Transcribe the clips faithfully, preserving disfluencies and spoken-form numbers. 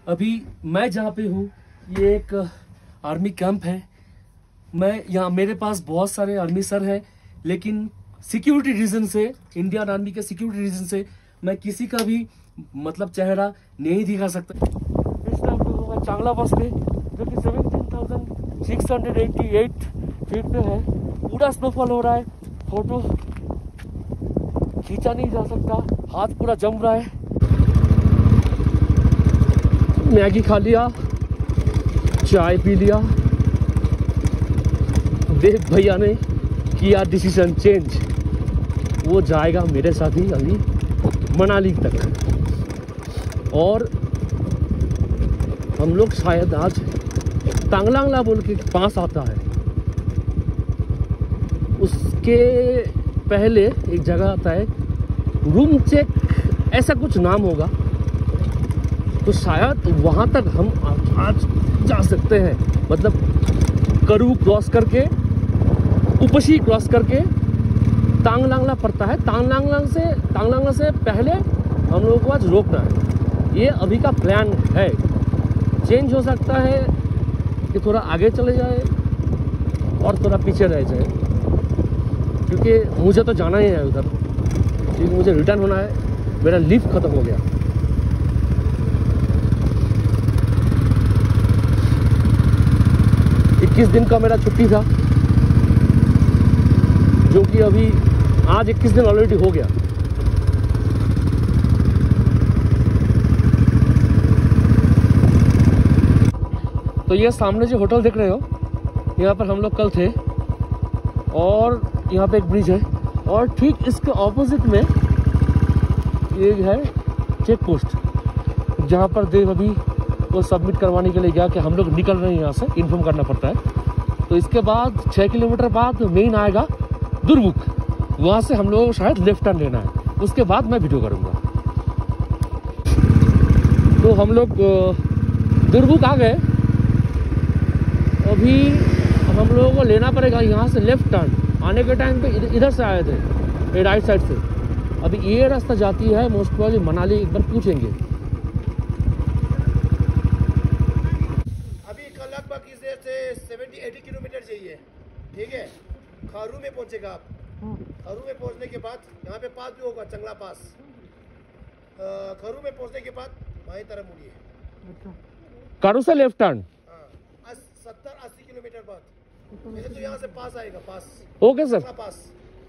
अभी मैं जहाँ पे हूँ ये एक आर्मी कैंप है। मैं यहाँ मेरे पास बहुत सारे आर्मी सर हैं, लेकिन सिक्योरिटी रीजन से, इंडियन आर्मी के सिक्योरिटी रीजन से मैं किसी का भी मतलब चेहरा नहीं दिखा सकता। इस टाइम पे मैं चांगला बस पे जो कि seventeen thousand six hundred eighty eight feet पे है। पूरा स्नोफॉल हो रहा है, फोटो खींचा नहीं जा सकता, हाथ पूरा जम रहा है। मैगी खा लिया, चाय पी लिया। देव भैया ने किया डिसीजन चेंज, वो जाएगा मेरे साथ ही अभी मनाली तक, और हम लोग शायद आज तांगलांगला बोल के पास आता है, उसके पहले एक जगह आता है रूम चेक, ऐसा कुछ नाम होगा, तो शायद वहां तक हम आज जा सकते हैं। मतलब करू क्रॉस करके, उपशी क्रॉस करके तांगलांगला पड़ता है। तांगलांगला से तांगलांगला से पहले हम लोगों को आज रोकना है। ये अभी का प्लान है, चेंज हो सकता है कि थोड़ा आगे चले जाए और थोड़ा पीछे रह जाए, क्योंकि मुझे तो जाना ही है उधर, क्योंकि मुझे रिटर्न होना है। मेरा लीव खत्म हो गया। इक्कीस दिन का मेरा छुट्टी था, जो कि अभी आज इक्कीस दिन ऑलरेडी हो गया। तो ये सामने जो होटल देख रहे हो, यहाँ पर हम लोग कल थे, और यहाँ पे एक ब्रिज है, और ठीक इसके ऑपोजिट में ये है चेक पोस्ट, जहाँ पर देव अभी वो सबमिट करवाने के लिए गया कि हम लोग निकल रहे हैं यहाँ से, इन्फॉर्म करना पड़ता है। तो इसके बाद छः किलोमीटर बाद मेन आएगा दुर्मुख, वहाँ से हम लोगों को शायद लेफ्ट टर्न लेना है, उसके बाद मैं वीडियो करूँगा। तो हम लोग दुर्मुख आ गए। अभी हम लोगों को लेना पड़ेगा यहाँ से लेफ्ट टर्न। आने के टाइम पे इधर से आए थे, ये राइट साइड से। अभी ये रास्ता जाती है मोस्ट प्रोबेबली मनाली, एक बार पूछेंगे। अभी लगभग इसे से सेवेंटी एटी किलोमीटर चाहिए, ठीक है। खारू में पहुंचेगा आप। खारू में पहुंचने के बाद यहाँ पे पास भी होगा, चंगला पास। खारू में पहुंचने के बाद बाएं तरफ मुड़िए। खारू से लेफ्ट टर्न सत्तर अस्सी किलोमीटर बाद वैसे तो यहाँ से पास आएगा, पास। ओके सर, पास।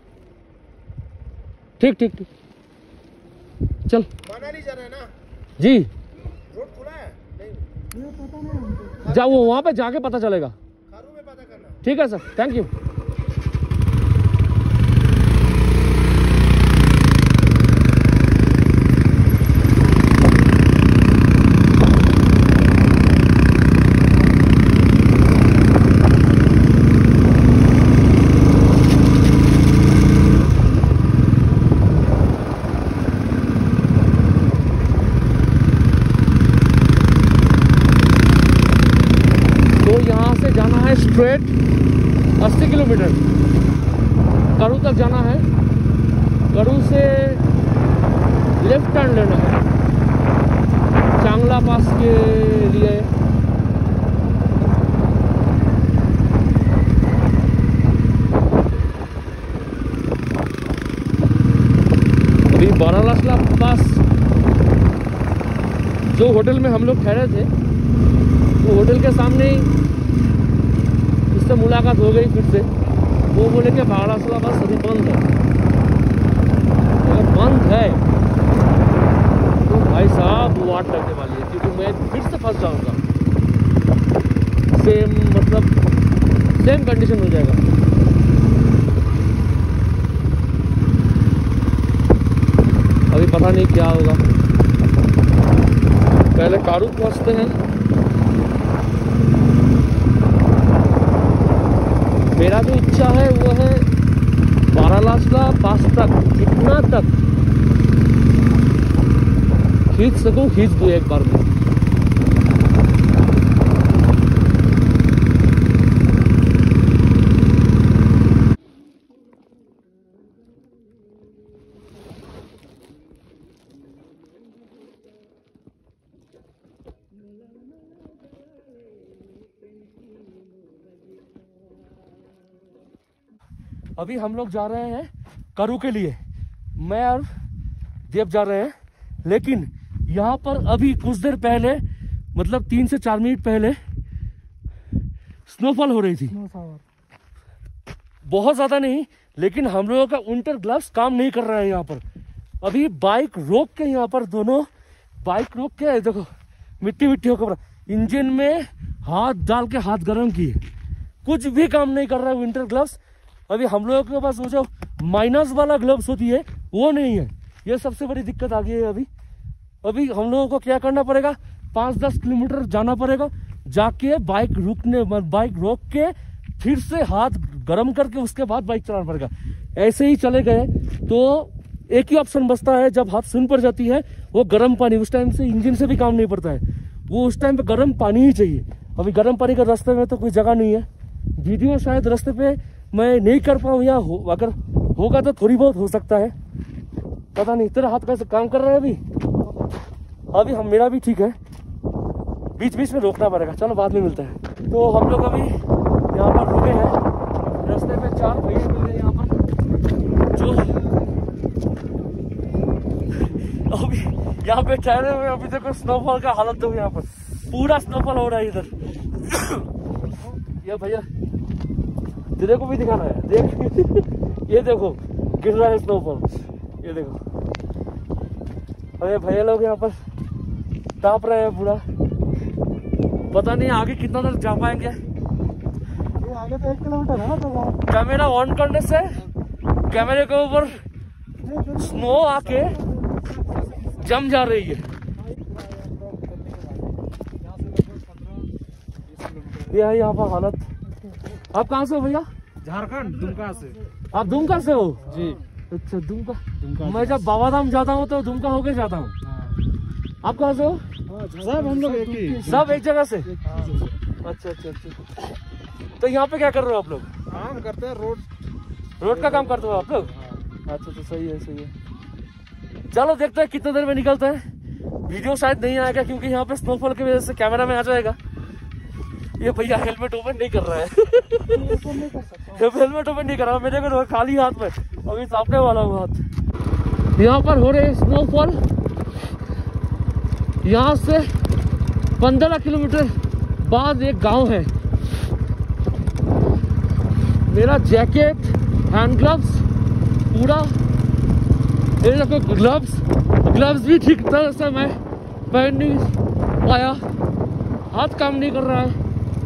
ठीक ठीक ठीक, चल। मनाली जाना है ना जी, रोड खुला है नहीं? जाओ, वो वहाँ पे जाके पता चलेगा। खारू में पता करना। ठीक है सर, थैंक यू। स्ट्रेट अस्सी किलोमीटर करू तक जाना है। करू से लेफ्ट टर्न लेना है चांगला पास के लिए। अभी बारालासला पास जो होटल में हम लोग ठहरे थे, वो होटल के सामने ही से मुलाकात हो गई फिर से। वो बोले कि बारालासला बस अभी बंद है। अगर बंद है तो भाई साहब वाट लगने वाली है, क्योंकि मैं फिर से फंस जाऊंगा। सेम मतलब सेम कंडीशन हो जाएगा। अभी पता नहीं क्या होगा। पहले कारू पहुंचते हैं। मेरा जो इच्छा है वो है बारालासला पास तक, कितना तक खींच सकूं खींच दूं एक बार में। अभी हम लोग जा रहे हैं करू के लिए, मैं और देव जा रहे हैं। लेकिन यहाँ पर अभी कुछ देर पहले, मतलब तीन से चार मिनट पहले स्नोफॉल हो रही थी। बहुत ज्यादा नहीं, लेकिन हम लोगों का विंटर ग्लव्स काम नहीं कर रहा है यहाँ पर। अभी बाइक रोक के यहाँ पर दोनों बाइक रोक के देखो मिट्टी मिट्टी होकर इंजन में हाथ डाल के हाथ गर्म किए, कुछ भी काम नहीं कर रहा है विंटर ग्लव्स। अभी हम लोगों के पास वो जो माइनस वाला ग्लव्स होती है वो नहीं है, ये सबसे बड़ी दिक्कत आ गई है। अभी अभी हम लोगों को क्या करना पड़ेगा, पाँच दस किलोमीटर जाना पड़ेगा, जाके बाइक रुकने बाइक रोक के फिर से हाथ गर्म करके उसके बाद बाइक चलाना पड़ेगा। ऐसे ही चले गए तो एक ही ऑप्शन बचता है, जब हाथ सुन पड़ जाती है वो गर्म पानी, उस टाइम से इंजन से भी काम नहीं पड़ता है, वो उस टाइम पे गर्म पानी ही चाहिए। अभी गर्म पानी का रास्ते में तो कोई जगह नहीं है, वीडियो शायद रास्ते पे मैं नहीं कर पाऊँ, या हो, अगर होगा तो थोड़ी बहुत हो सकता है, पता नहीं। तेरा हाथ कैसे काम कर रहा है अभी? अभी हम मेरा भी ठीक है, बीच बीच में रोकना पड़ेगा, चलो बाद में मिलते हैं। तो हम लोग अभी यहाँ पर रुके हैं, रास्ते में चार भैया मिल रहे हैं यहाँ पर, जो अभी यहाँ पे ठहरे हुए। अभी देखो स्नोफॉल का हालत देखो, यहाँ पर पूरा स्नोफॉल हो रहा है इधर। ये भैया तेरे को भी दिखाना है, देख ये देखो गिर रहा है स्नोफॉल, ये देखो। अरे भैया लोग यहाँ पर ताप रहे हैं पूरा, पता नहीं आगे कितना देर जा पाएंगे। आगे तो एक किलोमीटर है तो कैमरा ऑन करने से कैमरे के ऊपर स्नो आके जम जा रही है। ये है यहाँ पर हालत। आप कहाँ से हो भैया? झारखंड, दुमका से। आप दुमका से हो जी? अच्छा दुमका, दुमका मैं जब बाबा धाम जाता हूँ तो दुमका होके जाता हूँ। आप कहाँ से हो? सब हम लोग एक ही, सब एक जगह से। अच्छा अच्छा अच्छा। तो यहाँ पे क्या कर रहे हो आप लोग? काम करते हैं, रोड रोड का काम करते हो आप लोग? अच्छा तो सही है सही है। चलो देखते हैं कितने देर में निकलते हैं। वीडियो शायद नहीं आएगा क्योंकि यहाँ पे स्नोफॉल की वजह से कैमरा में आ जाएगा। ये भैया हेलमेट ओपन नहीं कर रहा है। हेलमेट ओपन नहीं कर रहा, मेरे को खाली हाथ में अभी सामने वाला हूँ हाथ। यहाँ पर हो रहे स्नोफॉल, यहाँ से पंद्रह किलोमीटर बाद एक गांव है। मेरा जैकेट, हैंड ग्लव्स पूरा, ये देखो ग्लव्स ग्लव्स भी ठीक तरह से मैं पहन नहीं पाया, हाथ काम नहीं कर रहा है।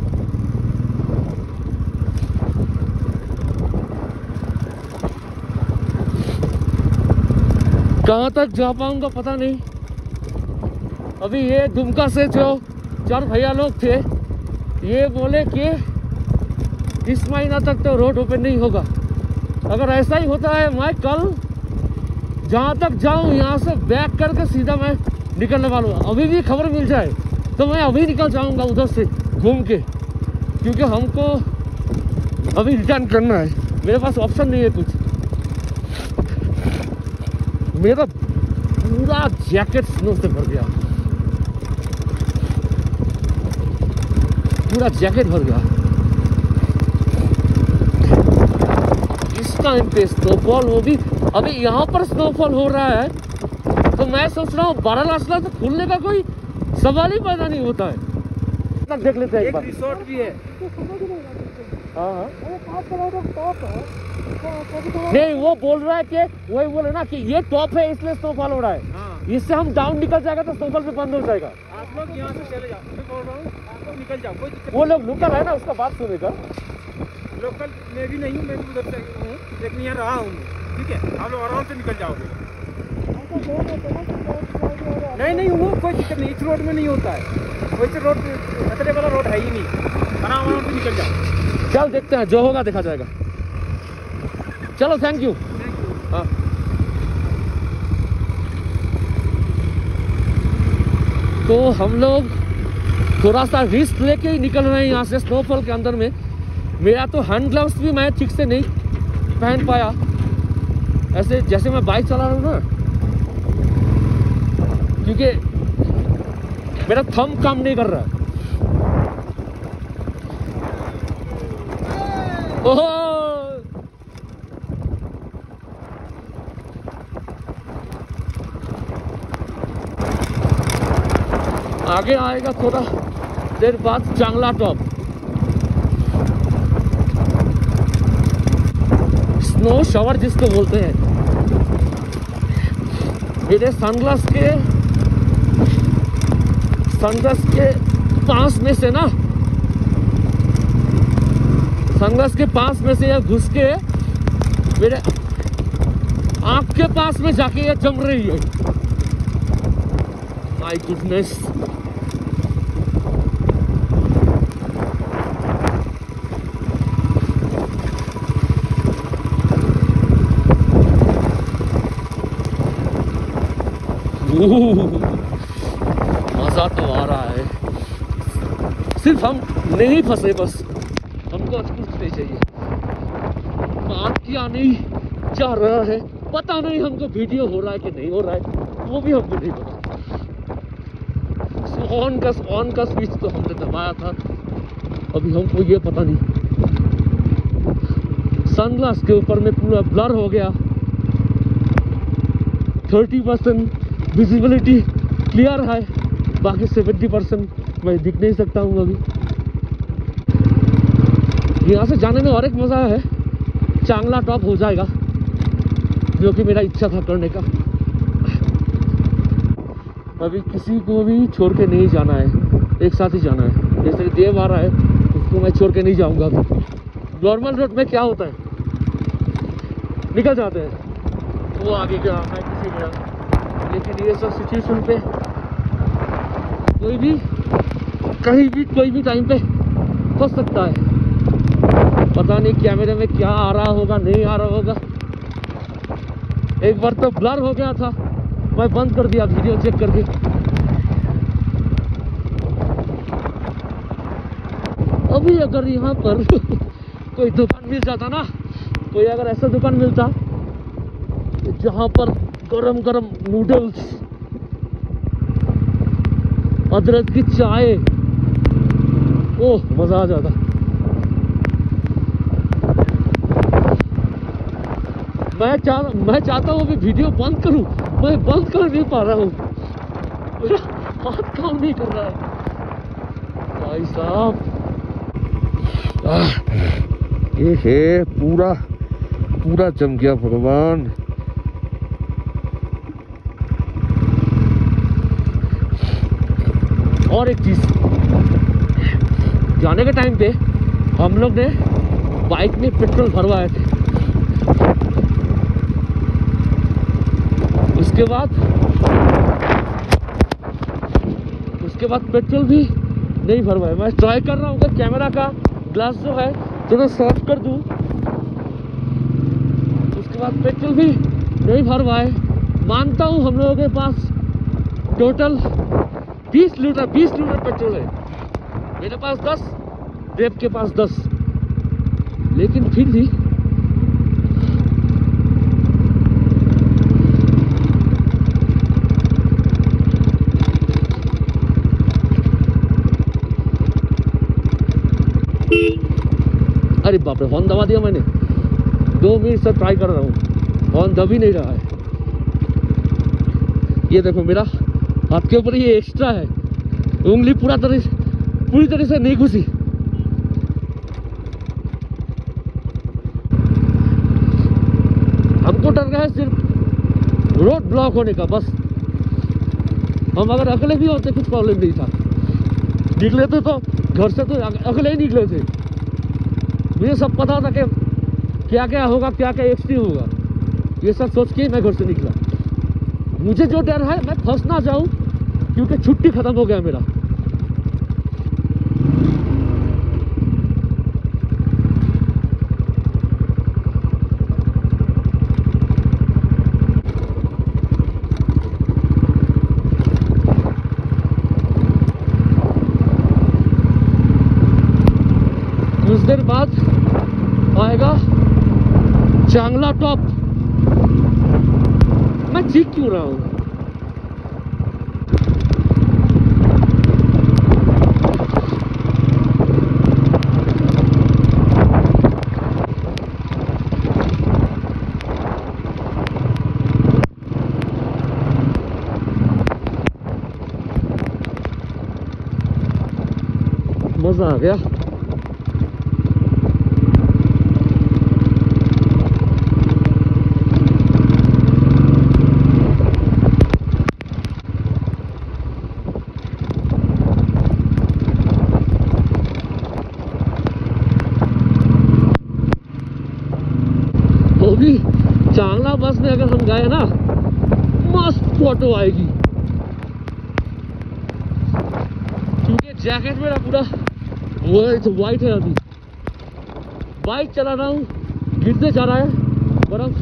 कहाँ तक जा पाऊंगा पता नहीं। अभी ये दुमका से जो चार भैया लोग थे, ये बोले कि इस महीना तक तो रोड ओपन नहीं होगा। अगर ऐसा ही होता है, मैं कल जहाँ तक जाऊँ यहाँ से बैक करके सीधा मैं निकलने वाला हूँ। अभी भी खबर मिल जाए तो मैं अभी निकल जाऊँगा उधर से घूम के, क्योंकि हमको अभी रिटर्न करना है, मेरे पास ऑप्शन नहीं है कुछ। मेरा पूरा जैकेट स्नो से भर गया, पूरा जैकेट भर गया। इस टाइम पे स्नोफॉल हो भी, अभी यहाँ पर स्नोफॉल हो रहा है तो मैं सोच रहा हूँ बारालासला तो खुलने का कोई सवाल ही पैदा नहीं होता है। तक देख लेते हैं एक बार। रिसोर्ट भी है। हाँ हाँ नहीं, वो बोल रहा है कि वही बोले ना कि ये टॉप है इसलिए स्नोफॉल हो रहा है। हाँ। इससे हम डाउन निकल जाएगा तो स्नोफॉल पे बंद हो जाएगा। आप लोग यहाँ से चले जाओ, मैं बोल रहा हूँ आप लोग निकल जाओ, कोई दिक्कत। वो लोग लोकल है ना, उसका बात सुनेगा। लोकल मैं भी नहीं हूँ, मैं भी उधर से हूँ, लेकिन यहाँ रहा हूँ, ठीक है? आप लोग आराम से निकल जाओगे। नहीं नहीं, वो कोई दिक्कत नहीं, इस रोड में नहीं होता है, वैसे रोड खतरे वाला रोड है ही नहीं, आराम आराम से निकल जाओ। चल देखते हैं, जो होगा देखा जाएगा। चलो थैंक यू। हाँ तो हम लोग थोड़ा सा रिस्क लेके ही निकल रहे हैं यहाँ से स्नोफॉल के अंदर में। मेरा तो हैंड ग्लव्स भी मैं ठीक से नहीं पहन पाया, ऐसे जैसे मैं बाइक चला रहा हूँ ना, क्योंकि मेरा थंब काम नहीं कर रहा है। ओहो आगे आएगा थोड़ा देर बाद चांगला टॉप, स्नो शावर जिसको बोलते हैं। मेरे सनग्लास के सनग्लास के पास में से ना सनग्लास के पास में से यह घुस के मेरे आंख के पास में जाके ये जम रही है। My goodness. मजा तो आ रहा है, सिर्फ हम नहीं फंसे, बस हमको कुछ नहीं चाहिए। बात क्या नहीं जा रहा है पता नहीं, हमको वीडियो हो रहा है कि नहीं हो रहा है वो भी हमको नहीं पता। ऑन का ऑन का स्विच तो हमने दबाया था, अभी हमको ये पता नहीं। सनग्लास के ऊपर में पूरा ब्लर हो गया, थर्टी परसेंट विजिबिलिटी क्लियर है, बाकी सेवेंटी परसेंट मैं दिख नहीं सकता हूँ अभी। यहाँ से जाने में और एक मज़ा है, चांगला टॉप हो जाएगा जो कि मेरा इच्छा था करने का। अभी किसी को भी छोड़ के नहीं जाना है, एक साथ ही जाना है। जैसे देव आ रहा है उसको मैं छोड़ के नहीं जाऊँगा। अभी नॉर्मल रोड में क्या होता है, निकल जाते हैं, वो आगे गया मैं किसी गया, लेकिन ये सब सिचुएशन पे कोई भी कहीं भी कोई भी टाइम पे फंस सकता है। पता नहीं कैमरे में क्या आ रहा होगा नहीं आ रहा होगा। एक बार तो ब्लर हो गया था, मैं बंद कर दिया वीडियो चेक करके। अभी अगर यहाँ पर कोई दुकान मिल जाता ना, कोई अगर ऐसा दुकान मिलता जहाँ पर गरम गरम नूडल्स, अदरक की चाय, ओह मजा आ जाता। मैं चाह मैं चाहता हूँ अभी वीडियो बंद करूँ, मैं बंद कर नहीं पा रहा हूँ, मेरा हाथ काम नहीं कर रहा है भाई साहब। ये है पूरा पूरा जम गया भगवान। और एक चीज, जाने के टाइम पे हम लोग ने बाइक में पेट्रोल भरवाए थे, उसके बाद उसके बाद पेट्रोल भी नहीं भरवाया। मैं ट्राई कर रहा हूँ कि कैमरा का ग्लास जो है थोड़ा सॉफ्ट कर दूँ। उसके बाद पेट्रोल भी नहीं भरवाए। मानता हूँ हम लोगों के पास टोटल बीस लीटर बीस लीटर पेट्रोल है, मेरे पास दस, देव के पास दस, लेकिन फिर भी अरे बाप रे, हॉर्न दबा दिया मैंने। दो मिनट से ट्राई कर रहा हूँ, हॉर्न दब ही नहीं रहा है। ये देखो मेरा हाथ के ऊपर ये एक्स्ट्रा है, उंगली पूरा तरह पूरी तरह से नहीं घुसी। हमको डर रहा है सिर्फ रोड ब्लॉक होने का, बस। हम अगर अकेले भी होते कुछ प्रॉब्लम नहीं था, निकले थे तो घर से तो अकेले ही निकले थे। मुझे सब पता था कि क्या क्या होगा, क्या क्या एक्सट्रीम होगा, ये सब सोच के मैं घर से निकला। मुझे जो डर है मैं फंस ना जाऊं, क्योंकि छुट्टी खत्म हो गया मेरा। कुछ देर बाद आएगा चांगला टॉप। मैं चीख क्यों रहा हूँ? मजा आ गया। तो भी चांगला बस में अगर हम गए ना, मस्त फोटो आएगी। क्योंकि जैकेट मेरा पूरा वाइट है। अभी बाइक चला रहा हूँ, गिरते जा रहा है बर्फ।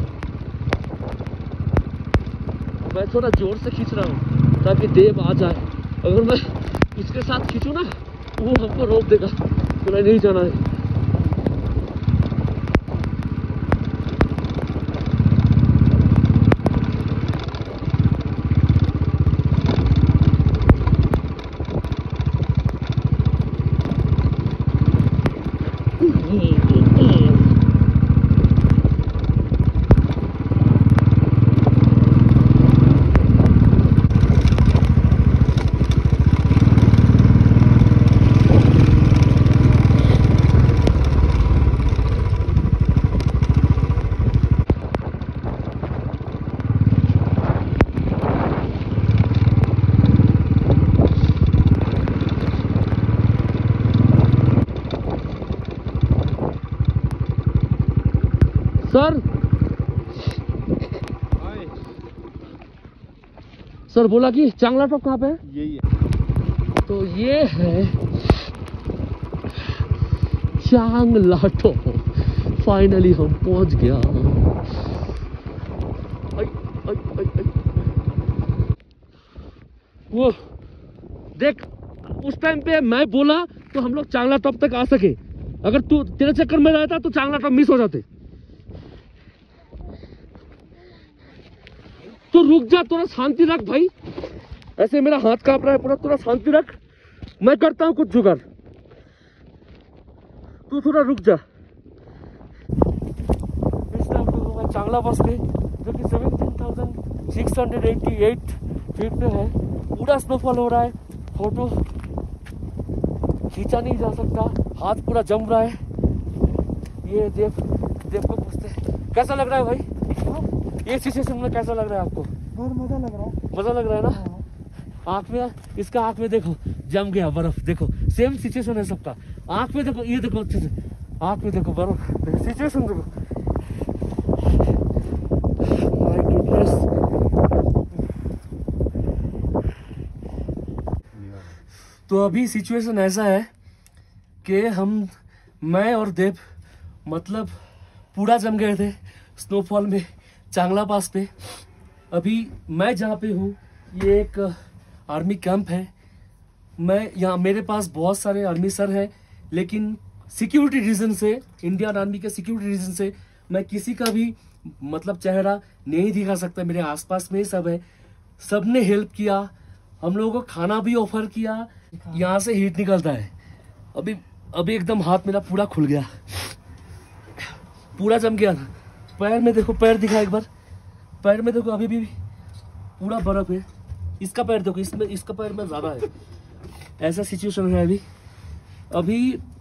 मैं थोड़ा जोर से खींच रहा हूँ ताकि देव आ जाए। अगर मैं इसके साथ खींचूँ ना, वो हमको रोक देगा, तो नहीं जाना है। सर सर बोला कि चांगला टॉप कहाँ पे है? यही है। तो ये है चांगला टॉप। फाइनली हम पहुंच गया। आई, आई, आई, आई। वो देख, उस टाइम पे मैं बोला तो हम लोग चांगला टॉप तक आ सके। अगर तू तेरे चक्कर में रहता तो चांगला टॉप मिस हो जाते। तो रुक जा, थोड़ा शांति रख भाई। ऐसे मेरा हाथ कांप रहा है पूरा, थोड़ा शांति रख। मैं करता हूँ कुछ जुगाड़, तू थोड़ा रुक जा। इस टाइम पे मैं चांगला बस पे, जो कि seventeen thousand six hundred eighty eight feet पे है। पूरा स्नोफॉल हो रहा है, फोटो खींचा नहीं जा सकता, हाथ पूरा जम रहा है। ये देव देव को पूछते हैं कैसा लग रहा है भाई? ये सिचुएशन में कैसा लग रहा है आपको? बहुत मजा लग रहा है। मजा लग रहा है ना? आँख में, इसका आँख में देखो जम गया बर्फ। देखो सेम सिचुएशन है सबका। आँख में देखो, ये देखो अच्छे से, आँख में देखो बर्फ। सिचुएशन देखो, माय गुडनेस। तो अभी सिचुएशन ऐसा है कि हम, मैं और देव मतलब पूरा जम गए थे स्नोफॉल में चांगला पास पे। अभी मैं जहाँ पे हूँ ये एक आर्मी कैंप है। मैं यहाँ, मेरे पास बहुत सारे आर्मी सर हैं, लेकिन सिक्योरिटी रीजन से, इंडियन आर्मी के सिक्योरिटी रीजन से मैं किसी का भी मतलब चेहरा नहीं दिखा सकता। मेरे आसपास में सब है, सब ने हेल्प किया, हम लोगों को खाना भी ऑफर किया। यहाँ से हीट निकलता है। अभी अभी एकदम हाथ मेरा पूरा खुल गया, पूरा जम गया। पैर में देखो, पैर दिखा एक बार, पैर में देखो अभी भी पूरा बर्फ है। इसका पैर देखो, इसमें इसका पैर में ज्यादा है। ऐसा सिचुएशन है अभी। अभी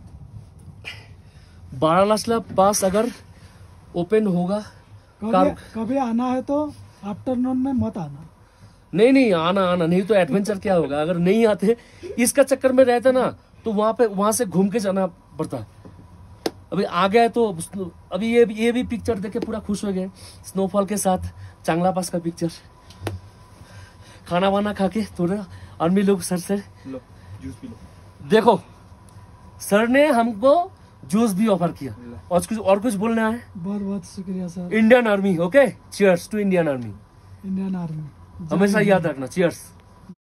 बारालासला पास अगर ओपन होगा, कभी, कभी आना है तो आफ्टरनून में मत आना। नहीं नहीं आना आना नहीं तो एडवेंचर क्या होगा? अगर नहीं आते, इसका चक्कर में रहता ना, तो वहां पे वहां से घूम के जाना पड़ता। अभी आ गया है तो अभी ये ये भी पिक्चर देख के पूरा खुश हो गए, स्नोफॉल के साथ चांगला पास का पिक्चर। खाना वाना खा के थोड़ा आर्मी लोग सर से लो जूस पी लो। देखो सर ने हमको जूस भी ऑफर किया। और कुछ और कुछ बोलना है? बहुत बहुत शुक्रिया sir. Indian army. Okay, cheers to Indian army. Indian army हमेशा याद रखना, चीयर्स।